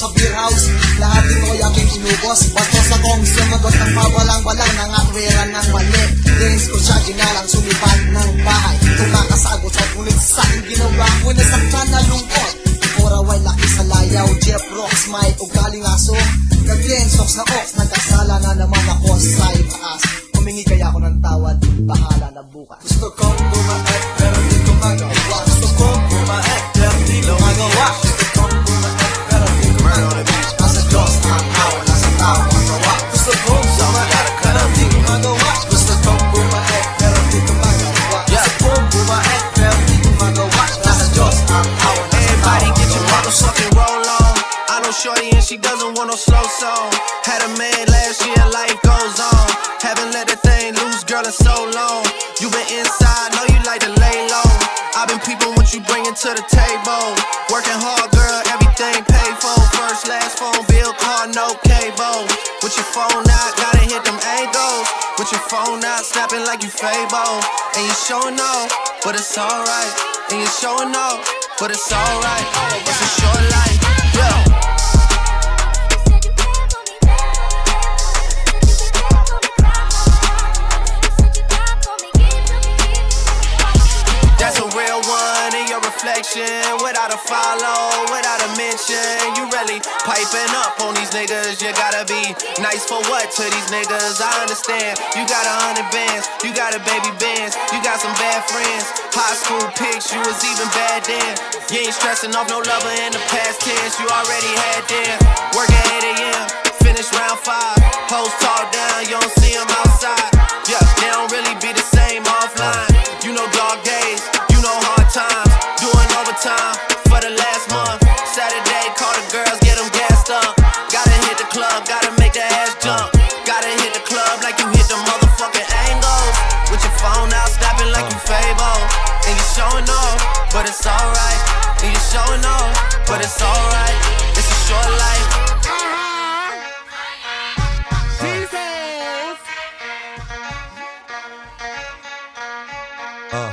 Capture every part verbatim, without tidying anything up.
sa beer house. Lahat dito ay aking inubos. Bastos akong sumagot ng pawalang-walang nangatwiran ng mali. Dins ko siya ginalang sumipan ng bahay. Kung nakasagot sa kulit sa aking ginawa ko na saktan na lungkot. Oraway laki sa layaw, Jeff Rocks, Mike o galing aso. Nag-clean socks na ox, nagkasala na naman ako sa itaas. Humingi kaya ako ng tawad, bahala na bukas. Gusto kong bumae, pero di ko magawa. Gusto kong bumae, pero di ko magawa. Gusto kong bumae, pero di ko magawa. Nasa Diyos ang awa, nasa tao ang gawa. Gusto kong bumae, pero di ko magawa. Gusto kong bumae, pero di ko magawa. Gusto kong bumae, pero di ko magawa. Nasa Diyos ang awa, nasa tao ang gawa. Motherfucking roll on. I know shorty and she doesn't want no slow song. Had a man last year, life goes on. Haven't let that thing loose, girl, in so long. You been inside, know you like to lay low. I've been peeping what you bringing to the table. Working hard, girl, everything paid for. First, last phone bill, car, no cable. With your phone out, gotta hit them angles. With your phone out, snapping like you Fable. And you showing off, but it's alright. And you showing off, but it's alright. It's a short life, yeah. That's a real one in your reflection. Without a follow, without a mention. You really piping up on these niggas. You gotta be nice for what to these niggas? I understand. You got a hundred bands, you got a baby bands, you got some bad friends. High school pics, you was even bad then. You ain't stressing off no lover in the past tense. You already had them. Work at eight A M, finish round five. Hoes talk down, you don't see them outside. Yeah, they don't really be the same offline. You know dog days, you know hard times. Doing overtime for the last month. Saturday, call the girls, get them gassed up. Gotta hit the club, gotta make the ass jump. Gotta hit the club like you hit the motherfucking angles. With your phone out, snapping like you Fable. And you showing off, but it's alright. And you showing off, but it's alright. It's a short life. Uh.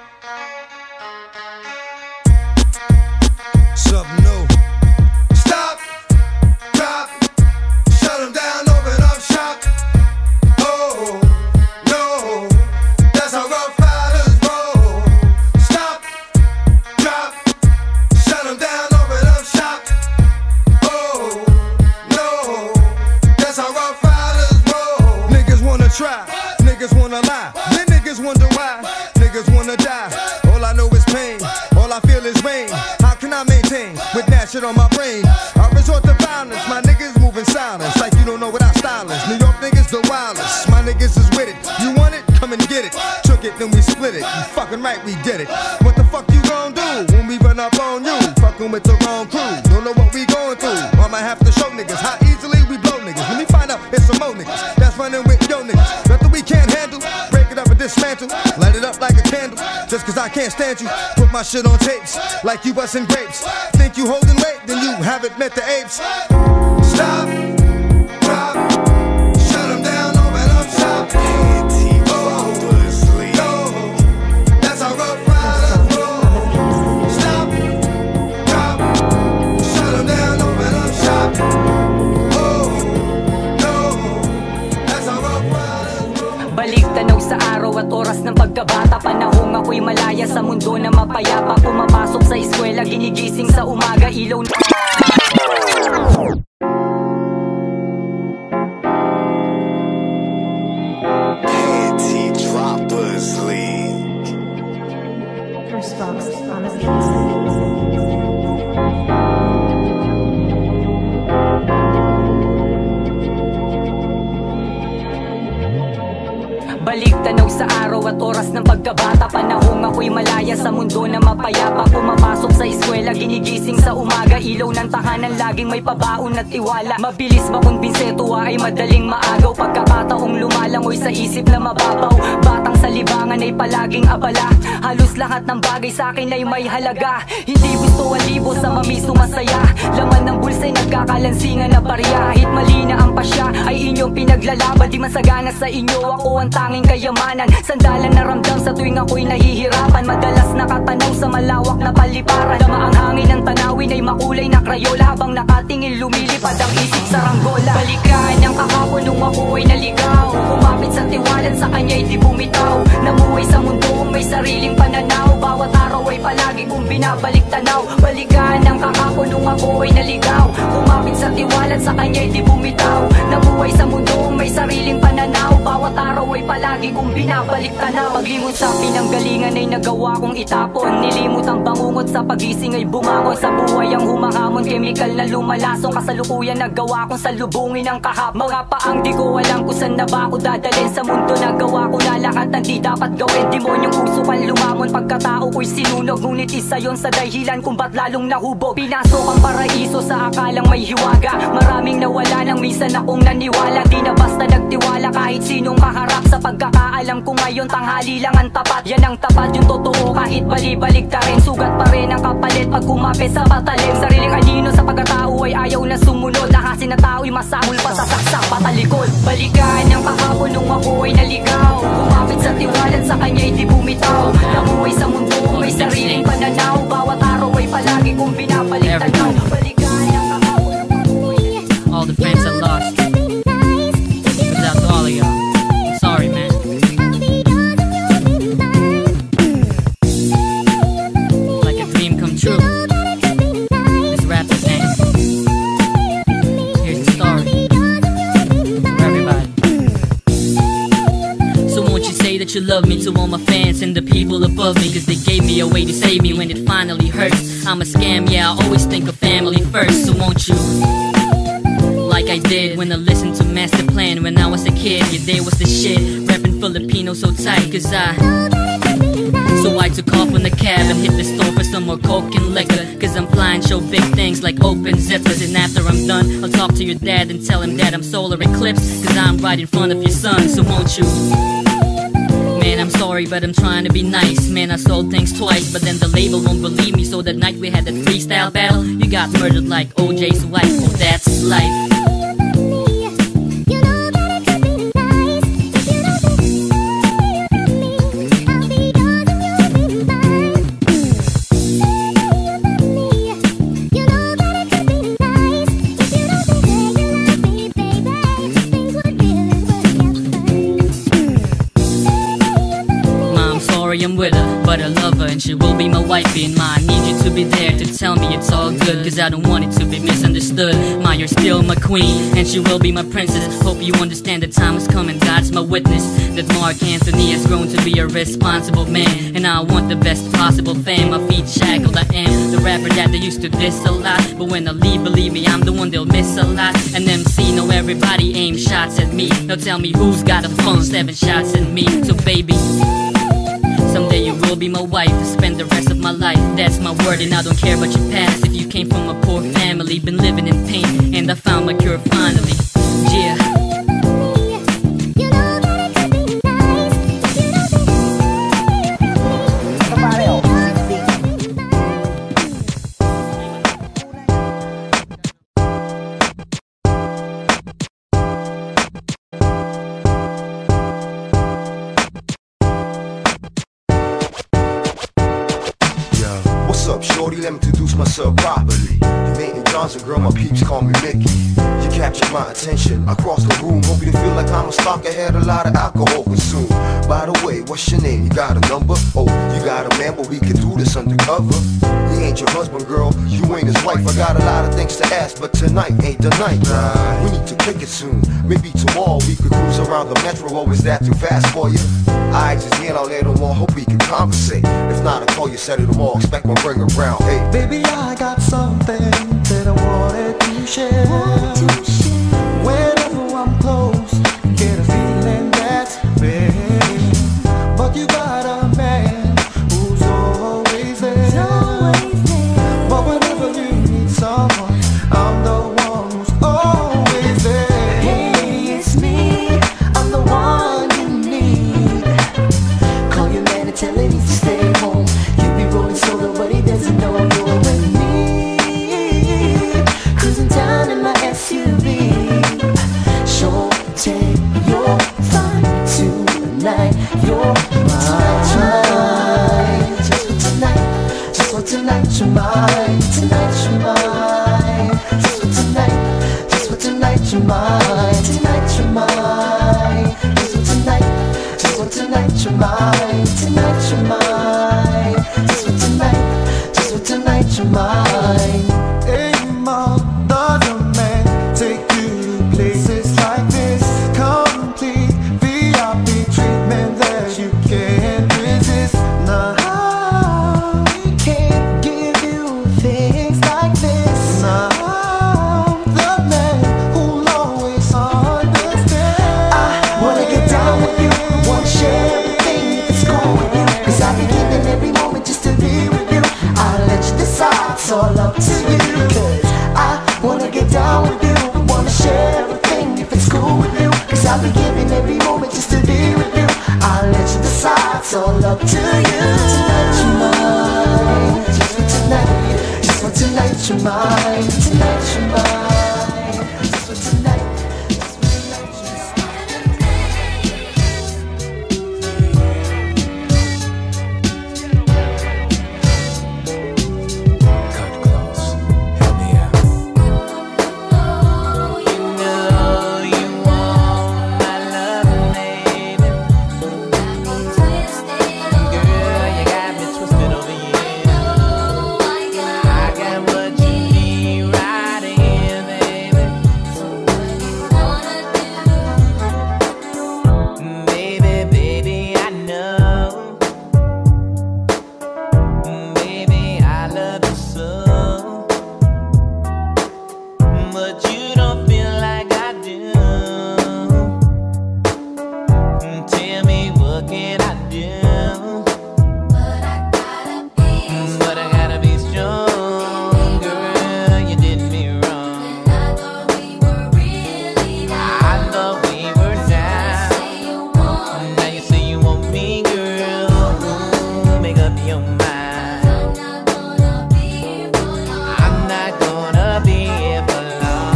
Something new. Stop, drop, shut them down, open up shop. Oh, no, that's how rough riders roll. Stop, drop, shut them down, open up shop. Oh, no, that's how rough riders roll. Niggas wanna try, niggas wanna lie, then niggas wonder why. Niggas wanna die, all I know is pain, all I feel is rain. How can I maintain with that shit on my brain? I resort to violence, my niggas moving silence like you don't know what our style is. New York niggas the wildest, my niggas is with it. You want it? Come and get it. Took it, then we split it. You fucking right, we did it. What the fuck you gon' do when we run up on you? Fucking with the wrong crew, don't know what we going through. I might have to show niggas how easily we blow niggas. When we find out it's some more niggas that's running with yo niggas. Nothing we can't handle, break it up and dismantle. Light it up like a candle, just cause I can't stand you. Put my shit on tapes, like you busting grapes. Think you holding weight, then you haven't met the apes. Stop, drop, shut them down, open up shop. Oh, no, that's how rough riders roll. Stop, drop, shut them down, open up shop. Oh, no, that's how rough riders roll. Balik tanaw sa araw at oras ng pagkabata. Panahong ako'y malaya sa mundo na mapayapa. Pumapasok sa eskwela, ginigising sa umaga. Ilaw na Anti-Droppers League. First box on the beat. Balik tanaw sa araw at oras ng pagkabata. Panahong ako'y malaya sa mundo na mapayapa. Pumapasok sa eskwela, ginigising sa umaga. Ilaw ng tahanan, laging may pabaon at tiwala. Mabilis makumbinse, tuwa ay madaling maagaw. Pagkakataong lumalangoy sa isip na mababaw. Batang sa libangan ay palaging abala. Halos lahat ng bagay sa akin ay may halaga. Hindi gusto ang libo sa mamiso masaya. Laman ng bulsa'y nagkakalansingan na barya. Kahit mali na ang pasya ay inyong pinaglalaban. Di masagana sa inyo, ako ang tanging kayamanan. Sandalan na ramdam sa tuwing ako'y nahihirapan. Madalas nakatanaw sa malawak na paliparan. Dama ang hangin ng tanawin ay makulay na krayola, habang nakatingin lumilipad ang isip sa ranggola. Balikan ang kahapon nung ako ay naligaw, kumapit sa tiwalat sa kanya'y di bumitaw. Namuhay sa mundo may sariling pananaw, bawat araw ay palagi kong binabalik tanaw. Balikan ang kahapon nung ako ay naligaw, kumapit sa tiwalat sa kanya'y di bumitaw. Namuhay sa mundo may sariling pananaw, bawat araw ay palagi kong binabalik tanaw. Paglimot sa pinanggalingan ay nagawa kong itapon, nilimot ang bangungot sa pagising ay bumangon. Sa buhay ang humahamon, chemical na lumalasong, kasalukuyan nagawa kong salubungin ang kahapon. Mga paang di ko alam kung saan na ba ako dadalhin, sa mundo nagawa ko na lahat ng di dapat gawin. Demonyong uso kan lumamon, pagkatao ko'y sinunog, ngunit isa yon sa dahilan kung ba't lalong nahubog. Pinasok ang paraiso sa akalang may hiwaga, maraming nawala nang minsan akong naniwala. Di na basta nagtiwala kahit sinong kaharap, sa pagkakaalam ko ngayon tanghali lang ang tapat. Yan ang tapat, yung totoo kahit balibalik ta rin, sugat pa rin ang kapalit pag kumapit sa patalim. Sariling anino sa pagkatao ay ayaw na sumunod, lahasin na tao'y masamol pa sa saksak patalikod. Balikan ang kahapon nung ako ay naligaw, kumapit sa tiwalat sa kanya'y di bumitaw. Namuhay sa mundo may sariling pananaw, bawat araw ay palagi kong binabalik tanaw. Balikan ang kahapon nung ako ay naligaw. All the friends I lost, goes out to all of y'all. I'm sorry, man. Like a dream come true. This rap's name. Here's the story for everybody. So won't you say that you love me to all my fans and the people above me, cause they gave me a way to save me when it finally hurts. I'm a scam, yeah, I always think of family first. So won't you, like I did when I listened to Master Plan when I was a kid. Yeah, they was the shit, reppin' Filipino so tight, cause I So I took off on the cab and hit the store for some more coke and liquor, cause I'm flying, show big things like open zippers. And after I'm done, I'll talk to your dad and tell him that I'm solar eclipsed, cause I'm right in front of your son. So won't you, man, I'm sorry, but I'm trying to be nice. Man, I sold things twice, but then the label won't believe me. So that night we had that freestyle battle, you got murdered like O J's wife. Oh, that's life. I'm with her, but I love her and she will be my wifey. And ma, I need you to be there to tell me it's all good, cause I don't want it to be misunderstood. Ma, you're still my queen and she will be my princess. Hope you understand the time has come and God's my witness, that Mark Anthony has grown to be a responsible man. And I want the best possible fame, my feet shackled. I am the rapper that they used to diss a lot, but when I leave, believe me, I'm the one they'll miss a lot. And M C, know everybody aim shots at me. Now tell me who's got a phone, seven shots at me. So baby, someday you will be my wife and spend the rest of my life. That's my word, and I don't care about your past. If you came from a poor family, been living in pain, and I found my cure finally. Yeah. What's up, shorty? Let me introduce myself properly. You Nathan Johnson, girl, my peeps call me Mickey. You captured my attention across the room. Hope you didn't feel like I'm a stalker, had a lot of alcohol consumed. By the way, what's your name? You got a number? Oh, you got a man, but we can do this undercover. He ain't your husband, girl, you ain't his wife. I got a lot of things to ask, but tonight ain't the night. Right. We need to kick it soon. Maybe tomorrow we could cruise around the metro. Or is that too fast for you? I just get out later on, hope we can compensate. If not, I'll call you, set it tomorrow. Expect one ring around. Hey, baby, I got something that I wanted to share. Want to share. Whenever I'm close, get a feeling that's real. But you got a man who's always there. Always there. But whenever you need someone, I'm the one who's always there. Hey, it's me, I'm the one you need. Call your man and tell him to stay home. You be rolling solo, but he doesn't know you're with me. Cruising down in my S U V. Sure, take your fun tonight. You're mine. Just for tonight, just for tonight. tonight you're mine. Tonight you're mine. Just for tonight, just for tonight you're mine. Tonight you're mine. Just for tonight, just for tonight you're mine. Tonight you're mine. Just for tonight, just for tonight you're mine. Hey, mom, does a man take you to places like this? Complete V I P treatment that you can't resist. Nah, we can't give you things like this. Nah, I'm the man who'll always understand. I wanna get down with you, wanna share everything if it's cool with you. Cause I'll be giving every moment just to be with you. I'll let you decide, it's all up to you. Cause I wanna get down with you, wanna share everything if it's cool with you. Cause I'll be giving every moment just to be with you. I'll let you decide, it's all up to you. Tonight you're mine, just for tonight, just for tonight you're mine. Tonight you're mine, just for tonight, just for tonight you're Cut close, help me out. But you don't feel like I do. Tell me what can I do? But I gotta be, but I gotta be strong, girl. You did me wrong. And I thought we were really down. I thought we were down. Now you say you want me, girl. Make up your mind. I'm not gonna be here for long. I'm not gonna be here for long.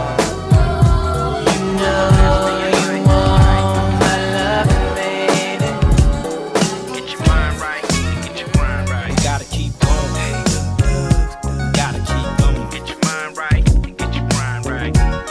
You know you want my love, baby. Get your mind right, get your grind right. Gotta keep going, gotta keep going. Get your mind right, get your grind right.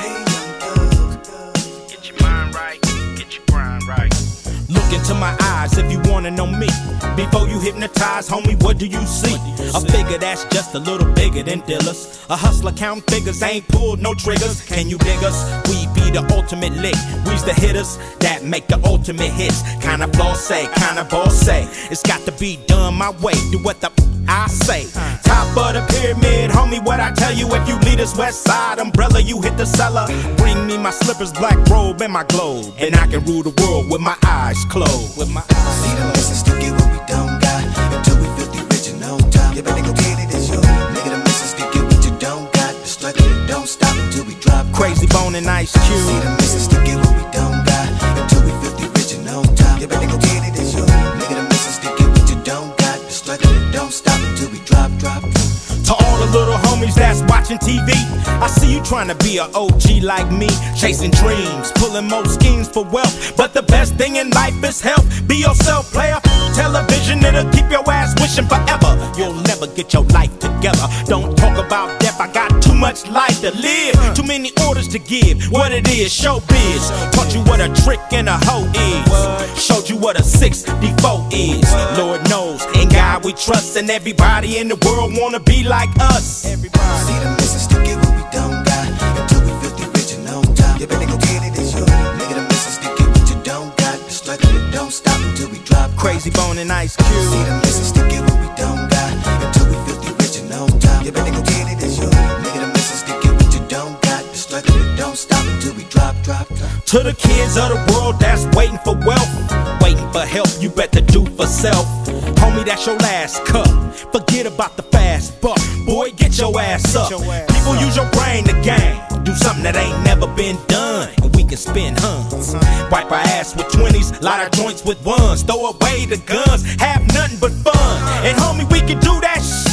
Get your mind right, get your grind right. Look into my eyes if you wanna know me. Before you hypnotize, homie, what do you see? A figure that's just a little bigger than Dillas. A hustler counting figures, ain't pulled no triggers. Can you dig us? We be the ultimate lick. We's the hitters that make the ultimate hits. Kinda floss say, kinda boss say. It's got to be done my way. Do what the I say. Top of the pyramid, homie, what I tell you? If you lead us west side umbrella, you hit the cellar. Bring me my slippers, black robe, and my globe, and I can rule the world with my eyes closed. With my eyes See the missus to get what we don't got until we feel the original top. You better go get it, it's your nigga. The missus to get what you don't got. The struggle it don't stop until we drop. Crazy Bone and Ice See Cube. the missus to get what we don't got until we feel the original top. You better go get it, it's your nigga. The missus to get what you don't got. The struggle it don't stop until we drop, drop. To all the little homies that's watching T V, I see you trying to be a O G like me, chasing dreams, pulling more schemes for wealth. But the best thing in life is health. Be yourself, player. Television, it'll keep your ass wishing forever. You'll never get your life together. Don't talk about death, I got too much life to live. Too many orders to give. What it is, showbiz. Taught you what a trick and a hoe is. Showed you what a six D four is. Lord knows, in God we trust, and everybody in the world wanna be like us. Everybody. See the missus to get what we don't got until we feel the original top. You better go get it, it's your nigga. The missus to get what you don't got. The struggle it don't stop until we drop. Crazy Bone and Ice See Cube. the missus to get what we don't got until we feel the original top. You better go get it, it's your nigga. The missus to get what you don't got. The struggle it don't stop until we drop, drop, drop. To the kids of the world that's waiting for wealth, waiting for help, you better do for self. Homie, that's your last cup. Forget about the fast buck. Boy, get your ass up. People use your brain to gain. Do something that ain't never been done, and we can spin huns. Wipe our ass with twenties, light our joints with ones. Throw away the guns, have nothing but fun. And homie, we can do that shh.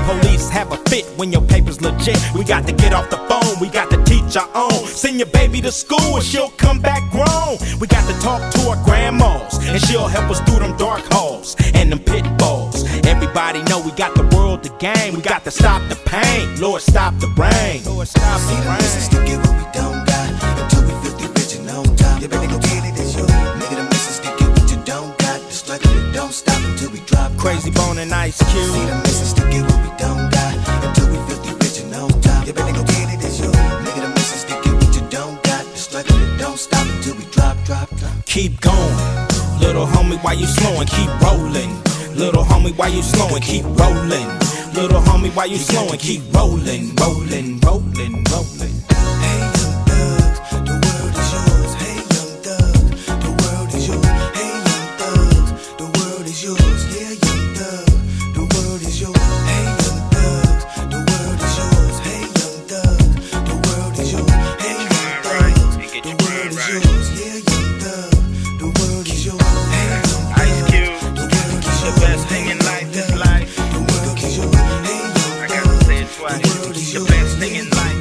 police have a fit when your paper's legit. We got to get off the phone, we got to teach our own. Send your baby to school and she'll come back grown. We got to talk to our grandmas and she'll help us through them dark halls and them pitfalls. Everybody know we got the world to gain. We got to stop the pain, Lord stop the rain. Lord stop the rain. See the message to get what we don't got until we filthy rich and on top. You better go get it, it's yours. Nigga, the message to get what you don't got. The struggle it don't stop until we drop. Crazy Bone and Ice Cube. See the message to get what we don't got until we filthy rich and on top. You better go get it, it's yours. Nigga, the message to get what you don't got. The struggle it don't stop until we drop, drop, drop. Keep going, little homie, why you slowing? Keep rolling, little homie, why you slowing? Keep rolling, little homie, why you slowing? Keep rolling, rolling, rolling, rolling. Hey young thugs, the world is yours. Hey young thugs, the world is yours. Hey young thugs, the world is yours. Yeah, young thugs, the world is yours. Hey young thugs, the world is yours. Hey young thugs, the world is yours. Hey young thugs, the world is yours. Yeah, young thugs, the world is yours. Hey young Ice Cube, the best thing in life is life. the world is yours. Hey young I gotta say it twice. The best thing in life.